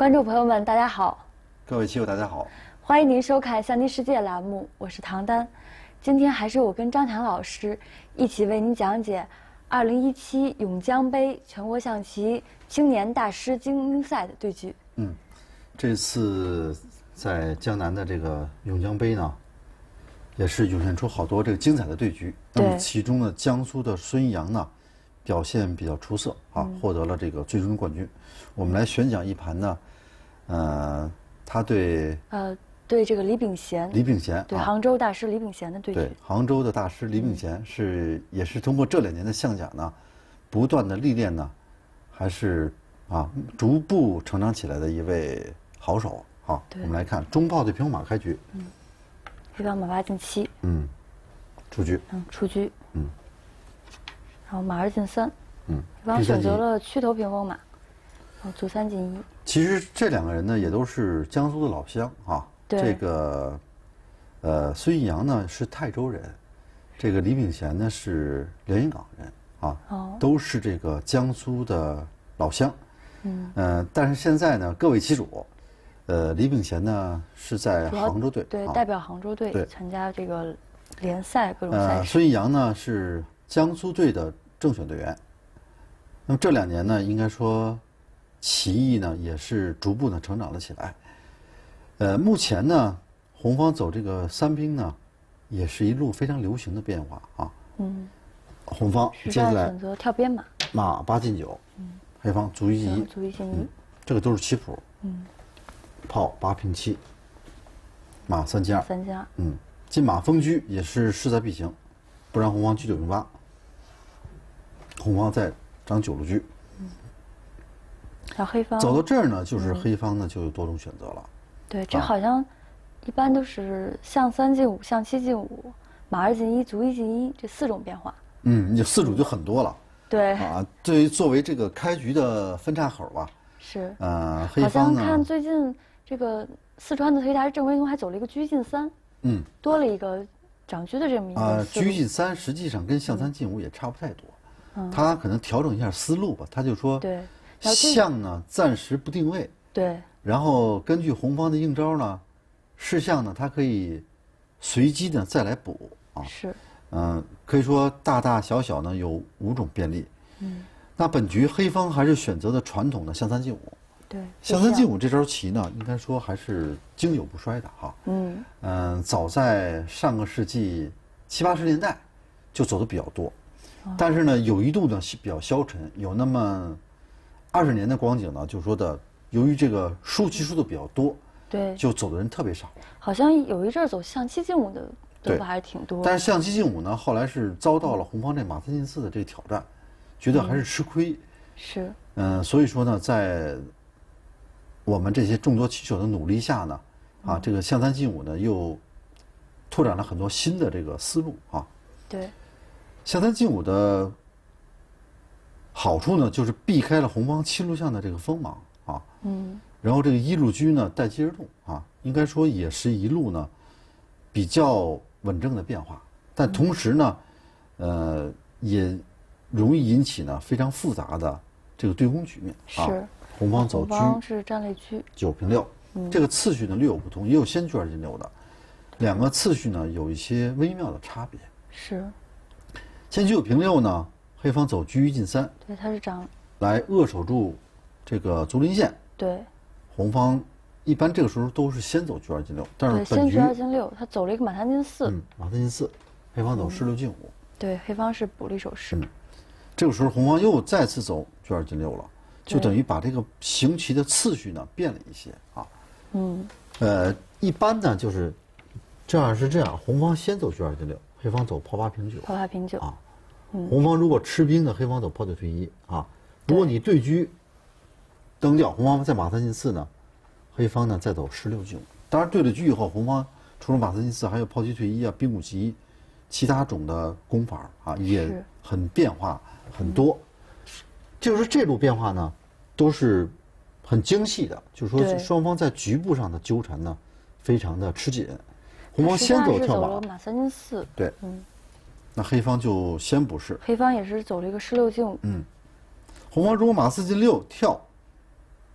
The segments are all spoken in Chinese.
观众朋友们，大家好！ 各位棋友，大家好！ 欢迎您收看《象棋世界》栏目，我是唐丹。今天还是我跟张强老师一起为您讲解2017永江杯全国象棋青年大师精英赛的对局。 这次在江南的这个永江杯呢，也是涌现出好多这个精彩的对局。那么其中呢，江苏的孙一阳呢，表现比较出色啊，获得了这个最终冠军。我们来选讲一盘呢，他对这个李秉贤，对杭州大师李秉贤的对局。 对杭州的大师李秉贤也是通过这2年的象甲呢，不断的历练呢，还是逐步成长起来的一位好手。好，我们来看中炮对平马开局。 黑方马8进7。 出局。 出局。然后马2进3。黑方第三选择了屈头屏风马。然后卒3进1。 其实这2个人呢，也都是江苏的老乡啊。这个，孙一阳呢是泰州人，这个李秉贤呢是连云港人啊，都是这个江苏的老乡。但是现在呢，各为其主。李秉贤呢是在杭州队， 对，代表杭州队参加这个联赛各种赛事。 孙一阳呢是江苏队的正选队员。那么这2年呢，应该说，棋艺呢也是逐步的成长了起来。目前呢，红方走这个3兵呢，也是一路非常流行的变化啊。红方接下来选择跳边马， 马8进9，黑方卒1进1， 卒1进1， 这个都是棋谱。炮8平7，马3进2，进马封车也是势在必行，不然红方车9用8，红方再长9路车。 然后黑方走到这儿呢，就是黑方呢就有多种选择了。 对，这好像一般都是象3进5，象7进5，马2进1，卒1进1这4种变化。 你4组就很多了。 对对于作为这个开局的分岔口吧。 是。 黑方呢， 好像看最近这个四川的推大师郑惟东还走了一个车进3，多了一个长车的这么一个车进3实际上跟象3进5也差不太多，他可能调整一下思路吧，他就说， 对， 象呢暂时不定位， 对， 然后根据红方的应招呢，士象呢它可以随机的再来补啊， 是， 可以说大大小小呢有5种便利，那本局黑方还是选择的传统的象3进5。 对， 象3进5这招棋呢，应该说还是经久不衰的哈。早在上个世纪70、80年代就走的比较多，但是呢，有一度呢比较消沉，有那么20年的光景呢，就是说的，由于这个输棋输的比较多， 对， 就走的人特别少。 好像有一阵走象7进5的走法还是挺多。 但是象7进5呢，后来是遭到了红方这马3进4的这个挑战，觉得还是吃亏。 是。 所以说呢，在我们这些众多棋手的努力下呢，这个象3进5呢又拓展了很多新的这个思路啊。 对， 象3进5的好处呢，就是避开了红方7路象的这个锋芒啊。然后这个1路车呢待机而动啊，应该说也是一路呢比较稳正的变化，但同时呢，也容易引起呢非常复杂的这个对攻局面啊。 是。 红方走车是站肋车 9平6，这个次序呢略有不同，也有先车2进6的，2个次序呢有一些微妙的差别。 是。 先车9平6呢，黑方走车1进3， 对，他是长来扼守住这个卒临线。 对。 红方一般这个时候都是先走车2进6，但是先车2进6，他走了一个马3进4。 马3进4，黑方走士6进5。 对，黑方是补了一手士。 这个时候红方又再次走车2进6了。就等于把这个行棋的次序呢变了一些啊。一般呢就是这样，红方先走车2进6，黑方走炮8平9。 炮8平9 啊。红方如果吃兵呢，黑方走炮9退1啊。如果你对车蹬掉，红方再马3进4呢，黑方呢再走士6进5。当然对了车以后，红方除了马3进4，还有炮7退1啊、兵5骑，其他种的攻法啊也很变化很多。就是这路变化呢，都是很精细的，就是说双方在局部上的纠缠呢，非常的吃紧。红方先走跳马， 马3进4。 对，那黑方就先补士。 黑方也是走了一个士6进5。 红方如果马4进6跳，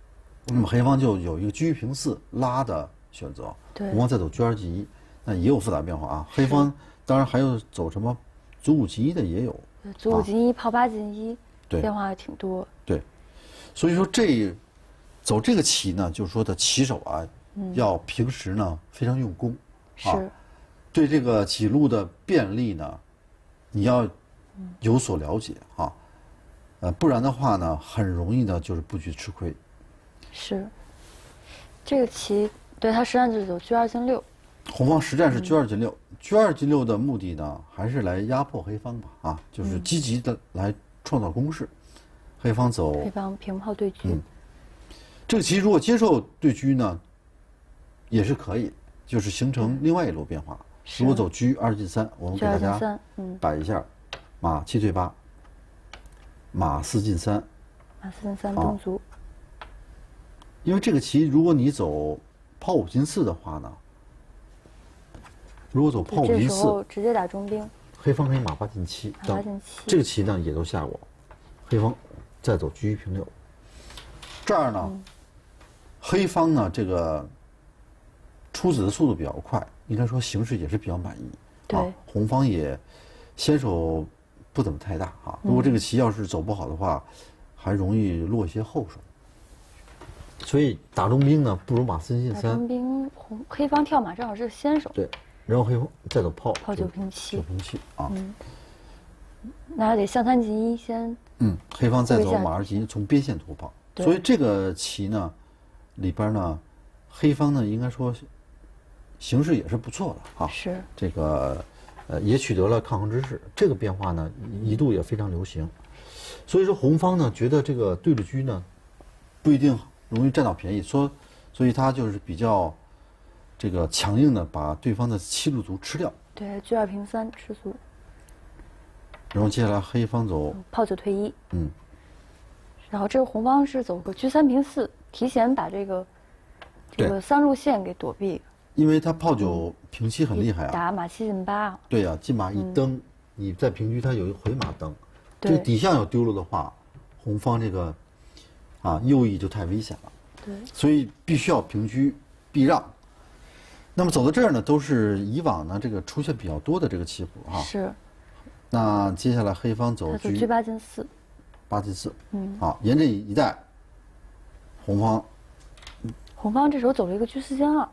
那么黑方就有一个车平四拉的选择， 对红方再走车二进一，那也有复杂变化啊。黑方当然还有走什么卒五进一的也有， 卒五进一、炮八进一， 对变化挺多。 对，所以说走这个棋呢，就是说的棋手啊，要平时呢非常用功， 是， 对这个棋路的便利呢，你要有所了解啊，不然的话呢，很容易呢就是布局吃亏。 是，这个棋对它实战就是走车二进六。 红方实战是车二进六，车二进六的目的呢，还是来压迫黑方吧，啊，就是积极的来创造攻势。黑方走， 黑方平炮对车。 这个棋如果接受对车呢，也是可以，就是形成另外一路变化。如果走车二进三，我们给大家摆一下，马七退八，马四进三， 马四进三东卒。 因为这个棋，如果你走炮五进四的话呢，如果走炮五进这时候四， 直接打中兵。 黑方可以马八进七， 马八进七。 这个棋呢也都下过，黑方再走车一平六。这儿呢，黑方呢这个出子的速度比较快，应该说形势也是比较满意。 对， 红方也先手不怎么太大啊。如果这个棋要是走不好的话，还容易落一些后手。所以打中兵呢，不如马四进三。 打中兵，黑方跳马正好是先手。 对，然后黑方再走炮。 炮九平七。 九平七啊。 那得象三进一先。 黑方再走马二进一，从边线突炮。所以这个棋呢，里边呢，黑方呢应该说形势也是不错的啊。 是。 这个也取得了抗衡之势。这个变化呢，一度也非常流行。所以说红方呢觉得这个对着车呢，不一定容易占到便宜，所以他就是比较这个强硬的把对方的七路卒吃掉。 对，车二平三吃卒。 然后接下来黑方走炮九退一。然后这个红方是走个车三平四，提前把这个三路线给躲避。 因为他炮九平七很厉害啊。 打马七进八。 对呀，进马一蹬，你在平车他有一个回马蹬，这个底象要丢了的话，红方这个右翼就太危险了。 对。 所以必须要平车避让。那么走到这儿呢，都是以往呢这个出现比较多的这个棋谱啊。 是。 那接下来黑方走车八进四。 八进四。好，沿这一带，红方这时候走了一个车四进二。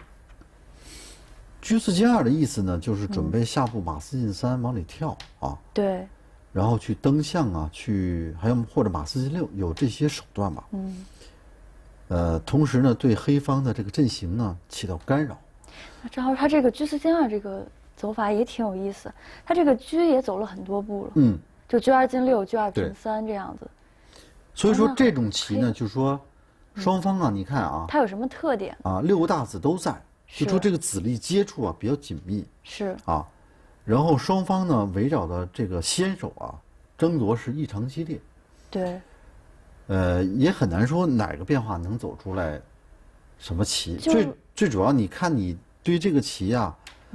车四进二的意思呢，就是准备下步马四进三往里跳啊。 对。 然后去蹬象啊，还有或者马四进六，有这些手段吧。同时呢，对黑方的这个阵型呢起到干扰。 那正好他这个车四进二这个走法也挺有意思，他这个车也走了很多步了。就车二进六、车二平三这样子。 所以说这种棋呢，就是说双方啊，你看啊， 它有什么特点啊？六个大子都在，就说这个子力接触啊比较紧密。 是啊，然后双方呢围绕的这个先手啊争夺是异常激烈。 对。 也很难说哪个变化能走出来什么棋。最主要，你看你对这个棋啊，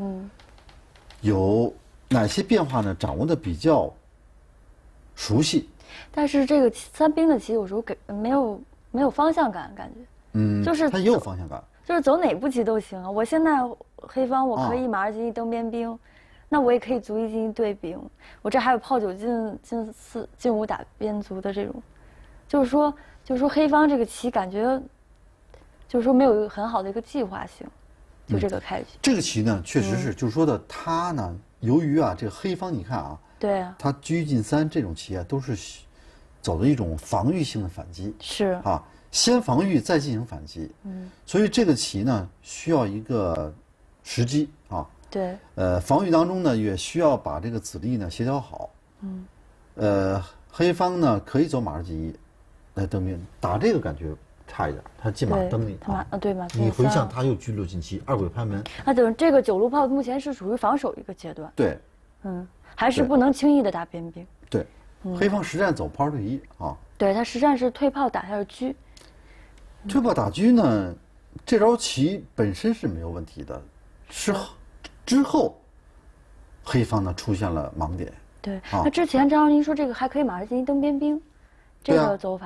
有哪些变化呢？掌握的比较熟悉。 但是这个三兵的棋有时候没有方向感，感觉。就是它也有方向感。 就是走哪步棋都行啊！我现在黑方我可以马二进一蹬边兵，那我也可以卒一进一对兵，我这还有炮九进四进五打边卒的这种。就是说黑方这个棋感觉，就是说没有一个很好的一个计划性，就这个开局。 这个棋呢，确实是，就是说的他呢，由于啊，这个黑方你看啊， 对啊， 他车进三这种棋啊，都是走的一种防御性的反击， 是啊，先防御再进行反击，所以这个棋呢需要一个时机啊， 对， 防御当中呢也需要把这个子力呢协调好，黑方呢可以走马二进一。来蹬兵打这个感觉差一点，他进马蹬你对马你回象他又车六进七，二鬼拍门。 那等这个九路炮目前是属于防守一个阶段。 对， 还是不能轻易的打边兵。 对，黑方实战走炮对一啊。 对他实战是退炮打下车。 退炮打车呢，这招棋本身是没有问题的，之后黑方呢出现了盲点。 对，那之前张您说这个还可以马二进一蹬边兵。这个走法，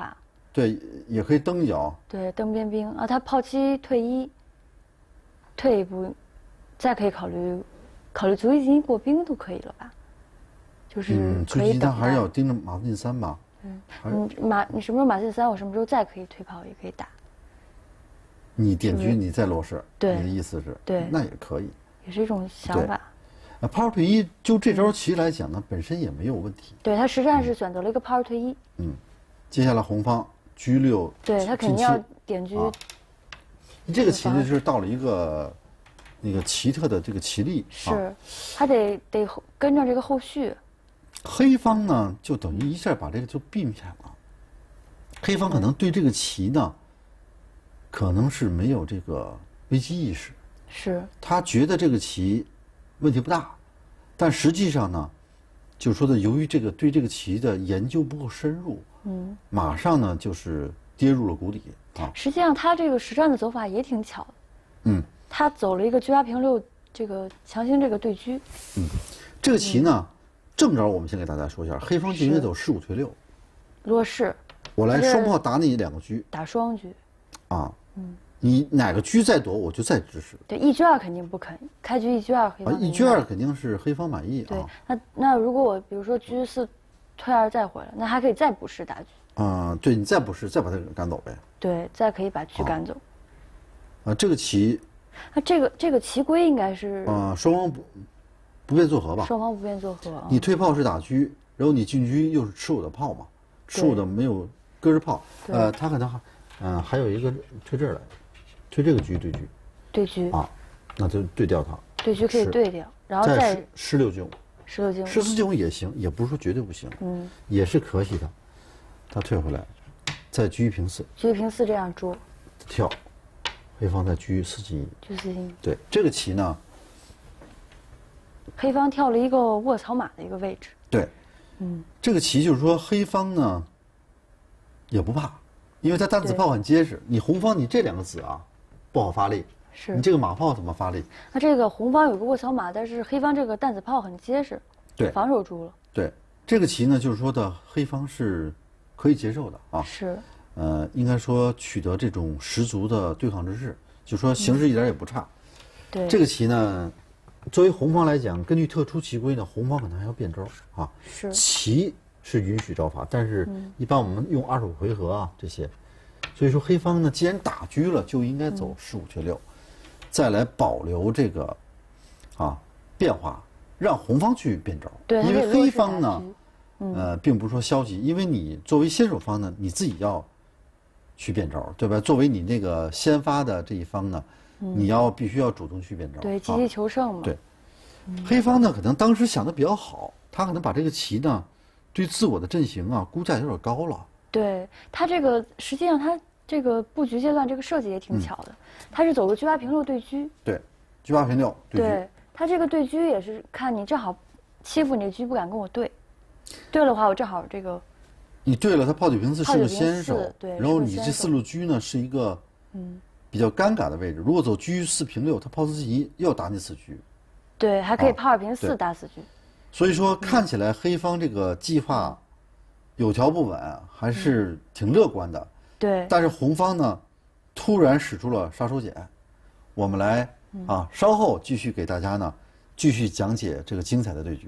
对，也可以蹬脚。 对，蹬边兵啊，他炮七退一，退一步，再可以考虑卒一进一过兵都可以了吧？就是可以卒一等待。 他还是要盯着马进三吧？ 你什么时候马进三，我什么时候再可以退炮也可以打。 你点车你再落势， 对你的意思是？ 对， 那也可以， 也是一种想法。 炮退一，就这招棋来讲呢，本身也没有问题。 对他实战是选择了一个炮退一。 接下来红方车六， 对他肯定要点车。 这个棋呢，就是到了一个那个奇特的这个棋力， 是，他得跟着这个后续。 黑方呢，就等于一下把这个就避免了。黑方可能对这个棋呢，可能是没有这个危机意识， 是他觉得这个棋问题不大，但实际上呢，就是说的，由于对这个棋的研究不够深入，马上呢就是跌入了谷底啊。 实际上，他这个实战的走法也挺巧的，他走了一个车八平六，这个强行这个对车。 这个棋呢，正招我们先给大家说一下，黑方就应该走士五退六， 落士。 我来双炮打你2个车， 打双车。 啊，你哪个车再躲，我就再支持。 对，一车二肯定不肯，开车一车二黑方。 一车二肯定是黑方满意啊。 对，那如果我比如说车四退二再回来，那还可以再补士打车。 对你再不是再把他赶走呗。 对，再可以把车赶走。 这个棋， 这个棋规应该是双方不便做和吧？ 双方不便做和。 你退炮是打车，然后你进车又是吃我的炮嘛，吃我的没有搁着炮。他可能还有一个退这儿来，退这个车对车。 对车啊，那就对掉它。 对车可以对掉，然后再 16进5。 16进5。 14进5也行，也不是说绝对不行。也是可以的。他退回来，再车一平4。 车一平4这样捉。 跳，黑方再车4进1。 车4进1。 对，这个棋呢， 黑方跳了一个卧槽马的一个位置。 对，这个棋就是说黑方呢也不怕，因为他担子炮很结实。你红方你这2个子啊不好发力， 是你这个马炮怎么发力？ 那这个红方有个卧槽马，但是黑方这个担子炮很结实， 对， 防守住了。 对，这个棋呢就是说的黑方是可以接受的啊。 是。 应该说取得这种十足的对抗之势，就说形势一点也不差。 对。 这个棋呢，作为红方来讲，根据特殊棋规呢，红方可能还要变招啊。 是。 棋是允许招法，但是一般我们用25回合啊这些，所以说黑方呢，既然打车了，就应该走15退6，再来保留这个变化，让红方去变招。 对， 因为黑方呢，并不是说消极，因为你作为先手方呢，你自己要去变招，对吧？作为你那个先发的这一方呢，你必须要主动去变招。 对，积极求胜嘛。 对，黑方呢可能当时想的比较好，他可能把这个棋呢，对自我的阵型估价有点高了。 对他这个，实际上他这个布局阶段这个设计也挺巧的，他是走个车八平六对车。 对，车八平六对车。 对，他这个对车也是看你正好欺负你的车不敢跟我对，对了的话我正好这个。 你对了，他炮9平4是个先手， 对， 然后你这4路车呢是一个比较尴尬的位置。如果走车4平6，他炮4进1又要打你死车。 对，还可以炮2平4打死车。 所以说看起来黑方这个计划有条不紊，还是挺乐观的。 对。 但是红方呢，突然使出了杀手锏。我们来稍后继续给大家呢继续讲解这个精彩的对局。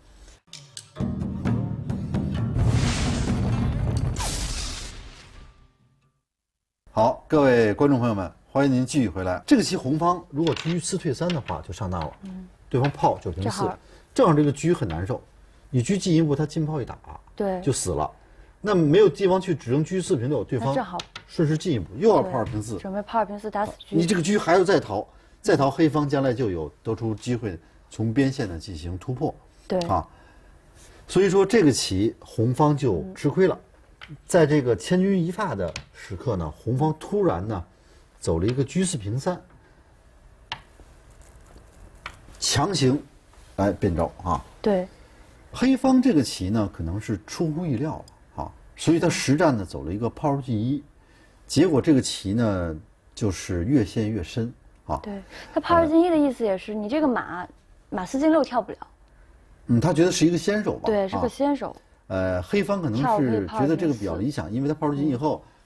好，各位观众朋友们，欢迎您继续回来。这个棋红方如果车4退3的话，就上当了。对方炮9平4，正好这个车很难受。你车进一步，他进炮一打， 对， 就死了。那没有地方去，只能车4平6，对方正好顺势进一步，又要炮2平4， 准备炮2平4打死车。 你这个车还要再逃，黑方将来就有得出机会从边线呢进行突破。 对所以说这个棋红方就吃亏了。在这个千钧一发的时刻呢，红方突然呢走了一个车4平3，强行变招对， 黑方这个棋呢可能是出乎意料了所以他实战呢走了一个炮2进1，结果这个棋呢就是越陷越深对，他炮2进1的意思也是你这个马4进6跳不了。 他觉得是一个先手吧？ 对，是个先手。 黑方可能是觉得这个比较理想，因为他炮2进1以后，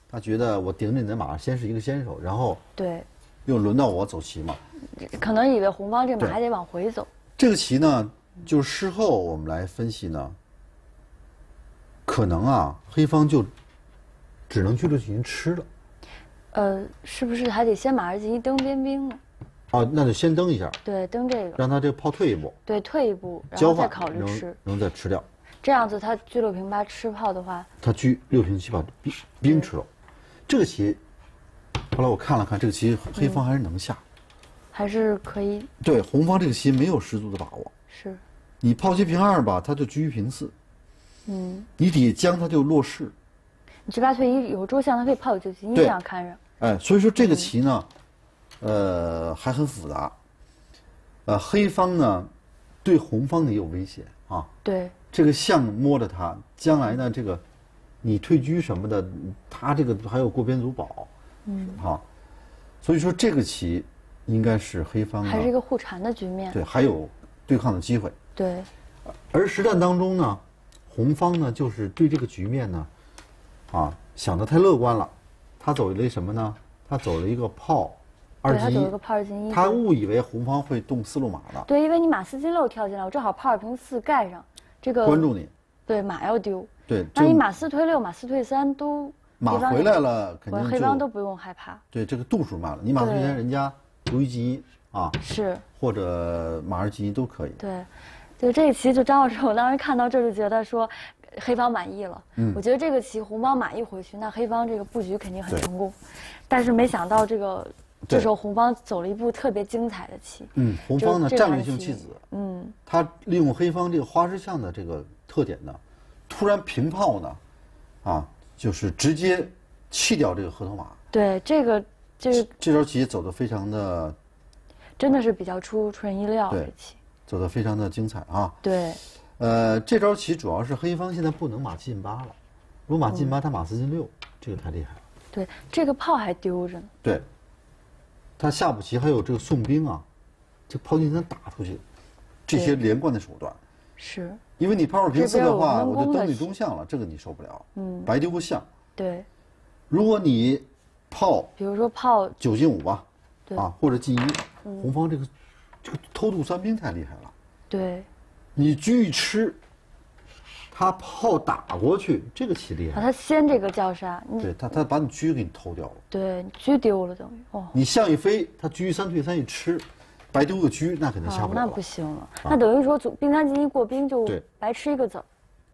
他觉得我顶着你的马先是一个先手，然后对， 又轮到我走棋嘛。 可能以为红方这马还得往回走。 这个棋呢，就事后我们来分析呢，可能啊，黑方就只能车进行吃了。 是不是还得先马进行登边兵呢？ 哦，那就先登一下。 对，登这个， 让他这个炮退一步。 对，退一步，然交换后再考虑吃。 能再吃掉。 这样子，他车6平8吃炮的话， 他车6平7把兵吃了。这个棋，后来我看了看，这个棋黑方还是能下， 还是可以。 对，红方这个棋没有十足的把握。 是。 你炮7平2吧，他就车平4。你底下将他就落势。 你车8退1有捉象，他可以炮9进1这样看着。 哎，所以说这个棋呢，还很复杂。黑方呢，对红方也有威胁啊。 对。 这个象摸着他，将来呢，这个你退车什么的，他这个还有过边卒保。所以说这个棋应该是黑方还是一个互缠的局面。 对，还有对抗的机会。 对。 而实战当中呢，红方呢就是对这个局面呢，想得太乐观了。他走了一什么呢？他走了一个炮2进1。 他走了个炮2进1。 他误以为红方会动4路马的。 对，因为你马4进6跳进来，我正好炮2平4盖上，这个关注你。 对，马要丢。 对， 那你马4退6，马4退3都马回来了，肯定黑方都不用害怕。 对，这个度数慢了。你马退3，人家游1进1啊， 是， 或者马2进1都可以。 对，就这个棋，就张老师，我当时看到这就觉得说，黑方满意了。我觉得这个棋红方马一回去，那黑方这个布局肯定很成功。但是没想到这时候红方走了一步特别精彩的棋。 红方呢战略性弃子。他利用黑方这个花式象的这个特点呢，突然平炮呢，就是直接弃掉这个河头马。 对，这招棋走得非常的， 真的是比较出人意料。 对，走得非常的精彩啊。 对。 这招棋主要是黑方现在不能马7进8了，如果马进8，他马4进6，这个太厉害了。 对，这个炮还丢着呢。 对，他下步棋还有这个送兵啊，这炮进3打出去，这些连贯的手段。 是。 因为你炮2平4的话，我就登你中象了，这个你受不了。白丢个象。 对。 如果你炮， 比如说炮 9进5吧， 对或者进1，红方这个偷渡3兵太厉害了。 对。 你车一吃，他炮打过去，这个棋厉害。 他先这个叫杀， 对他把你车给你偷掉了。 对，车丢了等于。 你象一飞，他车3退3一吃，白丢个车，那肯定下不了了。 那不行了，那等于说兵3进1过兵就白吃一个子儿。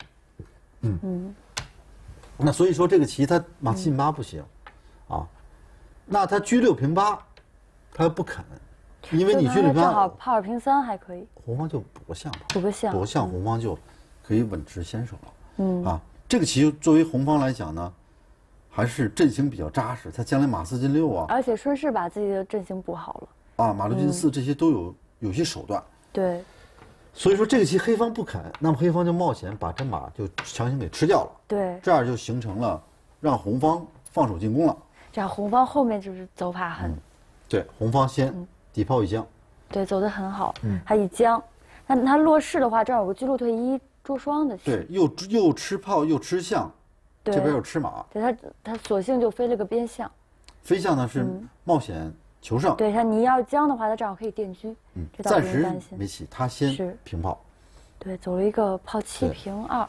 那所以说这个棋他马7进8不行，那他车6平8，他不肯。因为你车6平8， 正好炮2平3还可以， 红方就补个象， 夺象，红方就可以稳持先手了。这个棋作为红方来讲呢，还是阵型比较扎实，他将来马4进6啊， 而且顺势把自己的阵型补好了马6进4这些都有些手段。 对， 所以说这个棋黑方不肯，那么黑方就冒险把这马就强行给吃掉了。 对， 这样就形成了让红方放手进攻了。 这样红方后面就是走法很。 对，红方先底炮一将。 对，走得很好。他一将，那他落势的话，这儿有个车6退1捉双的棋。 对，又吃炮又吃象，这边又吃马。 对，他索性就飞了个边象。 飞象呢是冒险求胜。 对，你要将的话，他正好可以垫车。这倒不用担心。 没戏，他先平炮。 对，走了一个炮7平2。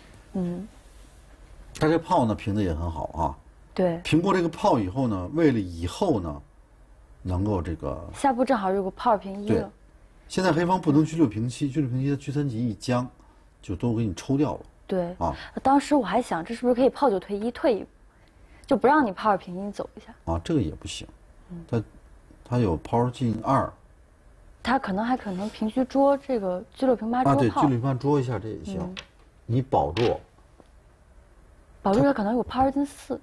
他这炮呢平的也很好啊。 对。 平过这个炮以后呢，为了以后呢，能够这个下步正好有个炮2平1了。 现在黑方不能车6平7，车6平7的车3进1一将，就都给你抽掉了。 对。当时我还想，这是不是可以炮9退1退一步，就不让你炮2平1走一下？ 这个也不行。他有炮进2。 他可能平车捉这个车6平8捉炮。 对，车6平8捉一下这也行。你保住。 保住他可能有炮2进4。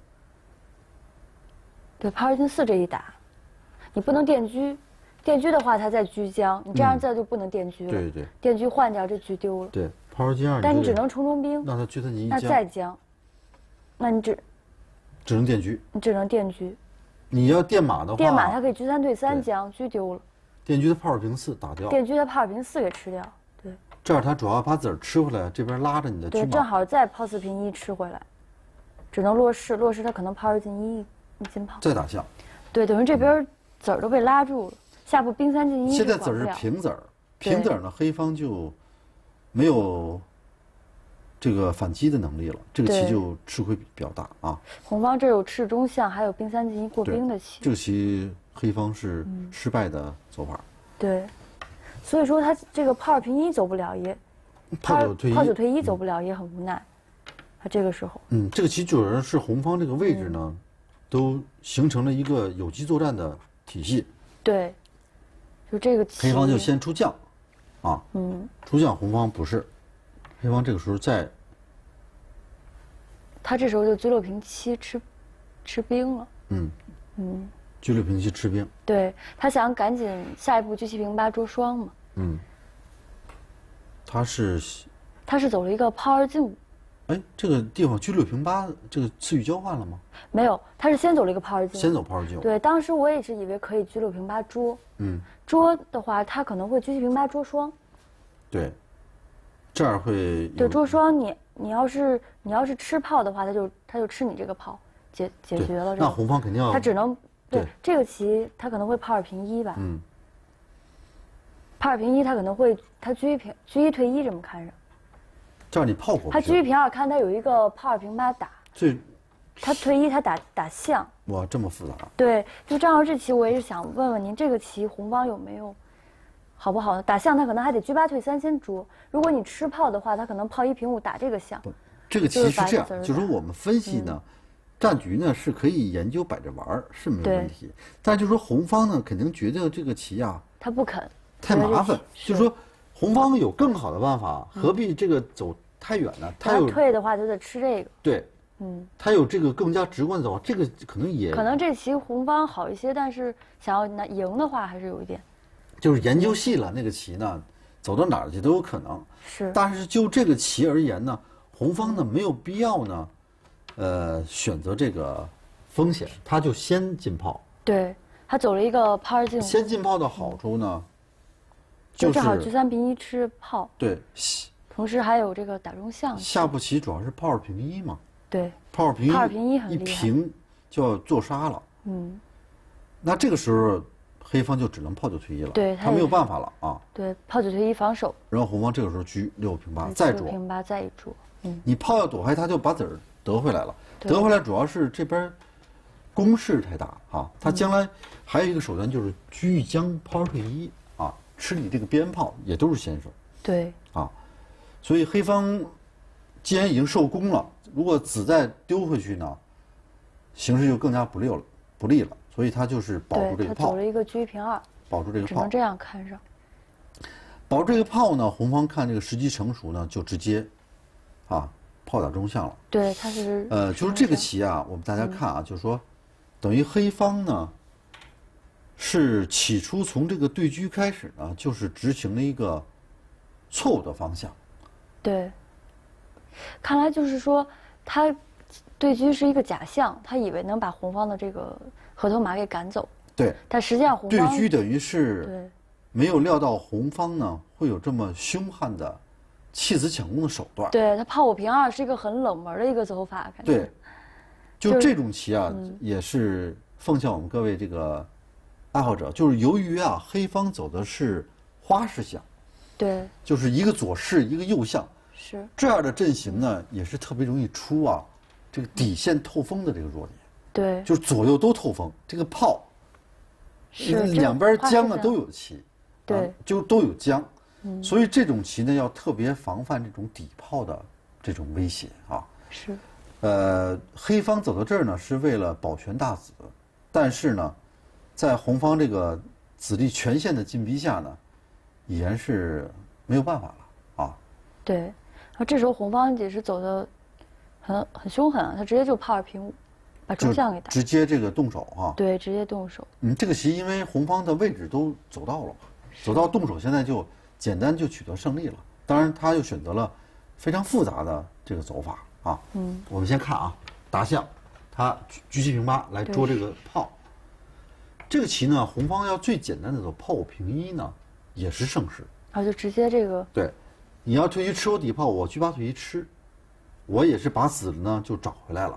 对，炮2进4这一打，你不能垫车，垫车的话他再车将，你这样再就不能垫车了。 对， 垫车换掉，这车丢了。 对，炮2进2。 但你只能冲中兵。 那他车3进1 那再将，那你只能垫车。 你只能垫车。 你要垫马的话， 垫马他可以车3退3将，车丢了。 垫车的炮2平4打掉。 垫车的炮2平4给吃掉。对。 这样他主要把子儿吃回来，这边拉着你的车马。 对，正好再炮4平1吃回来。 只能落士，落士他可能炮2进1，一进炮。 再打象。 对，等于这边子儿都被拉住了，下步兵3进1。 现在子儿是平子儿，平子儿呢，黑方就没有这个反击的能力了，这个棋就吃亏比较大啊。 红方这有赤中象，还有兵3进1过兵的棋。 这个棋黑方是失败的走法。 对，所以说他这个炮2平1走不了也， 炮9退1 走不了也很无奈。他这个时候， 这个棋主要是红方这个位置呢，都形成了一个有机作战的体系。 对，就这个棋。 黑方就先出将，啊，出将，红方不是，黑方这个时候他这时候就车6平7吃兵了。 车6平7吃兵。 对，他想赶紧下一步车7平8捉双嘛。 他是走了一个炮2进5。 哎，这个地方车6平8这个次序交换了吗？ 没有，他是先走了一个炮2进5。 先走炮2进5。 对，当时我也是以为可以车6平8捉。捉的话，他可能会车7平8捉双。 对，这样会。 对，捉双你要是吃炮的话，他就吃你这个炮，解决了。 那红方肯定要。 他只能对这个棋，他可能会炮2平1吧。炮2平1，他可能会车1退1这么看上。 这样你炮过不去。 他车1平2，看他有一个炮2平8打。他退1，他打象。 哇，这么复杂。 对，就正好这棋，我也是想问问您，这个棋红方有没有好不好呢？打象他可能还得车8退3先捉。如果你吃炮的话，他可能炮1平5打这个象。 这个棋是这样，就是说我们分析呢，战局呢是可以研究摆着玩儿是没有问题，但就是说红方呢肯定觉得这个棋啊， 他不肯， 太麻烦，就是说红方有更好的办法，何必这个走太远呢？ 他退的话就得吃这个。 对。他有这个更加直观的走法，这个可能这棋红方好一些，但是想要赢的话还是有一点。 就是研究细了，那个棋呢，走到哪儿去都有可能。 是。 但是就这个棋而言呢，红方呢没有必要呢，选择这个风险，他就先进炮。 对，他走了一个炮2进5。 先进炮的好处呢， 就正好车3平1吃炮。 对。 同时还有这个打中象。 下步棋主要是炮2平1嘛。 对， 炮2平 1很厉害， 一平就要做杀了。那这个时候黑方就只能炮9退1了， 对， 他没有办法了啊。 对，炮9退1防守。 然后红方这个时候车6平8再捉。 6平8再一捉。 你炮要躲开，他就把子儿得回来了。得回来主要是这边攻势太大啊，他将来还有一个手段就是车一将炮2退1啊，吃你这个边炮也都是先手。 对。 啊，所以黑方既然已经受攻了。如果子再丢回去呢，形势就更加不利了，所以他就是保住这个炮。 他走了一个车1平2， 保住这个炮， 只能这样看上。 保住这个炮呢，红方看这个时机成熟呢，就直接，炮打中象了。 对，他是就是这个棋啊，我们大家看啊，就是说，等于黑方呢，是起初从这个对车开始呢，就是执行了一个错误的方向。 对，看来就是说。他对车是一个假象，他以为能把红方的这个河头马给赶走。 对。 但实际上红方对车等于是没有料到红方呢会有这么凶悍的弃子抢攻的手段。 对，他炮5平2是一个很冷门的一个走法，感觉。 对。就这种棋啊，也是奉劝我们各位这个爱好者，就是由于啊黑方走的是花式象， 对， 就是一个左式一个右象。 是这样的阵型呢，也是特别容易出这个底线透风的这个弱点。 对， 就是左右都透风，这个炮是两边将都有棋， 对， 就都有将，所以这种棋呢要特别防范这种底炮的这种威胁啊。 是， 黑方走到这儿呢是为了保全大子，但是呢，在红方这个子力全线的进逼下呢，已然是没有办法了啊。 对，然后这时候红方也是走的很凶狠啊，他直接就炮2平5，把中象给打， 直接这个动手啊。 对，直接动手。 这个棋因为红方的位置都走到了，走到动手，现在就简单就取得胜利了。当然，他又选择了非常复杂的这个走法啊。我们先看啊，达象，他车7平8来捉这个炮。这个棋呢，红方要最简单的走炮5平1呢，也是胜势。 就直接这个。 对，你要退车吃我底炮，我车8退1吃，我也是把子呢就找回来了。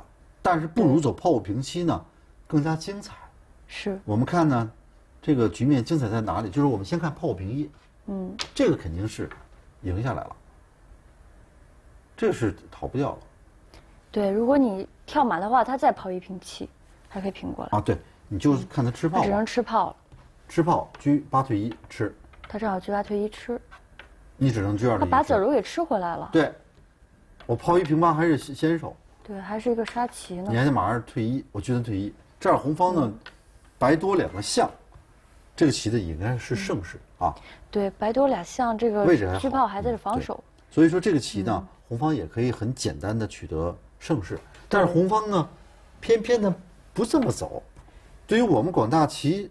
但是不如走炮五平七呢更加精彩。 是我们看呢，这个局面精彩在哪里？就是我们先看炮五平一，这个肯定是赢下来了，这个是逃不掉了。 对，如果你跳马的话，他再炮一平七，还可以平过来。 啊，对，你就是看他吃炮， 他只能吃炮了。 吃炮车8退1吃， 他正好车8退1吃， 你只能车2退1。 他把子如给吃回来了。 对，我炮1平8还是先手。 对，还是一个杀棋呢。 你还得马2退1，我车3退1，这样红方呢，白多2个象，这个棋的应该是胜势啊。 对，白多俩象，这个位置还好， 车炮还在这防守。 所以说这个棋呢，红方也可以很简单的取得胜势，但是红方呢，偏偏呢不这么走。对于我们广大棋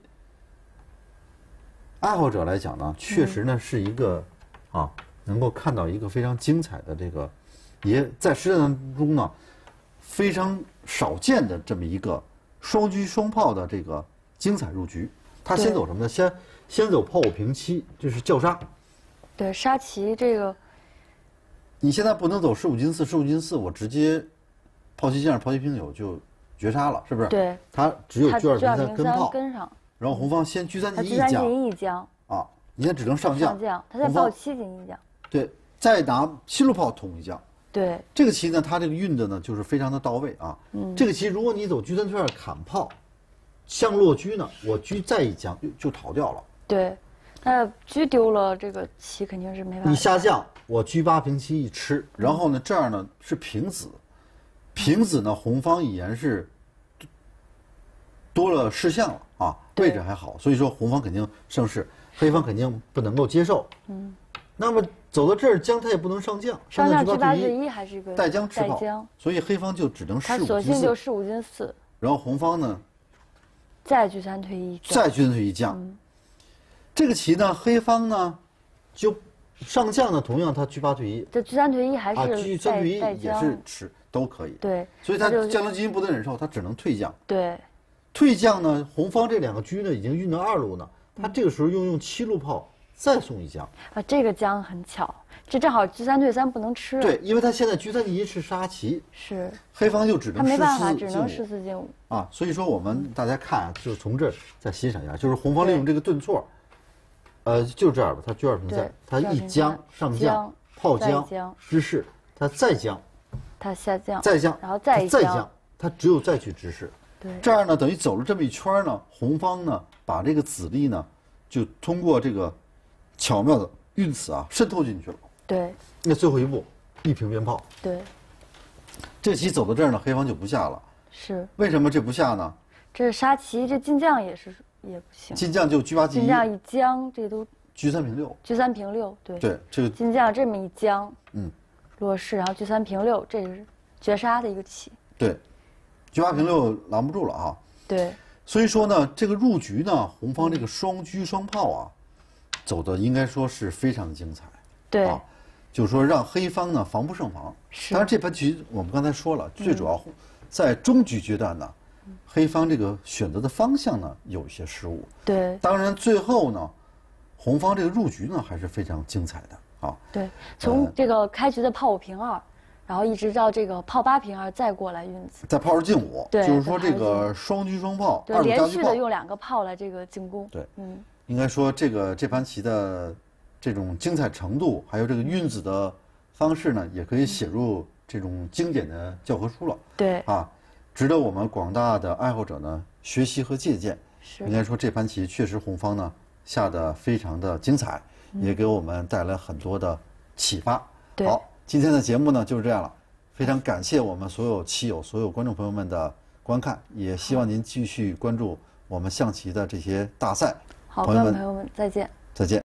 爱好者来讲呢，确实呢是一个能够看到一个非常精彩的这个，也在实战当中呢非常少见的这么一个双车双炮的这个精彩入局。他先走什么呢？先走炮5平7，这是叫杀。 对，杀棋这个， 你现在不能走15进4，15进4，我直接炮7进2，炮7平9就绝杀了，是不是？ 对， 他只有车2平3 跟炮， 跟上。 然后红方先车3进 1将， 一将啊，你现在只能上将。 上将，他再炮7进1将。 对，再拿7路炮捅1将。 对， 这个棋呢，它这个运的呢就是非常的到位啊。这个棋如果你走车3车2砍炮，象落车呢，我车再一将就逃掉了。 对，那车丢了，这个棋肯定是没办法。 你下将，我车8平7一吃，然后呢这儿呢是平子，平子呢红方已然是多了士象了啊，位置还好，所以说红方肯定胜势，黑方肯定不能够接受。那么走到这儿，将他也不能上将， 上将车 8退1还是一个带将吃炮，所以黑方就只能他 15 索性就15进4， 然后红方呢再车3退1， 再车3退1将。这个棋呢，黑方呢就上将呢，同样他车8退1， 这车3退1还是车3退1也是吃都可以。 对， 所以他将tướng基因不能忍受，他只能退将。 对， 退将呢，红方这2个车呢已经运到2路呢，他这个时候用7路炮再送1将。 啊，这个将很巧，这正好车3退3不能吃。 对，因为他现在车3进1是杀棋， 是黑方就只能他没办法， 14 只能14进5 啊。所以说我们大家看啊，就从这儿再欣赏一下，就是红方利用这个顿挫，就这样吧，他车2平3，他一将上将炮将支士，他再将， 他下将再将， 然后再将，他只有再去支士。 对， 这样呢，等于走了这么一圈呢，红方呢把这个子力呢，就通过这个巧妙的运子啊渗透进去了。 对， 那最后一步一平边炮。 对， 这棋走到这儿呢，黑方就不下了。 是为什么这不下呢？ 这是杀棋，这进将也不行。 进将就车8进1， 进将一将，这都车3平6， 车3平6，对。 对，这个进将这么一将，落士，然后车3平6，这是绝杀的一个棋。 对，车8平6拦不住了啊。 对。 所以说呢，这个入局呢，红方这个双车双炮啊，走的应该说是非常精彩。 对。 啊，就是说让黑方呢防不胜防。 是。 当然这盘棋我们刚才说了，最主要在中局阶段呢，黑方这个选择的方向呢有一些失误。 对。 当然最后呢，红方这个入局呢还是非常精彩的啊。 对，从这个开局的炮5平2，然后一直到这个炮8平2，再过来运子。 在炮2进5， 对， 就是说这个双车双炮， 对，连续的用2个炮来这个进攻。 对，应该说这盘棋的这种精彩程度，还有这个运子的方式呢，也可以写入这种经典的教科书了。 对啊，值得我们广大的爱好者呢学习和借鉴。 是， 应该说这盘棋确实红方呢下得非常的精彩，也给我们带来很多的启发。 对， 好，今天的节目呢就是这样了，非常感谢我们所有棋友、所有观众朋友们的观看，也希望您继续关注我们象棋的这些大赛。 好，观众朋友们，再见。 再见。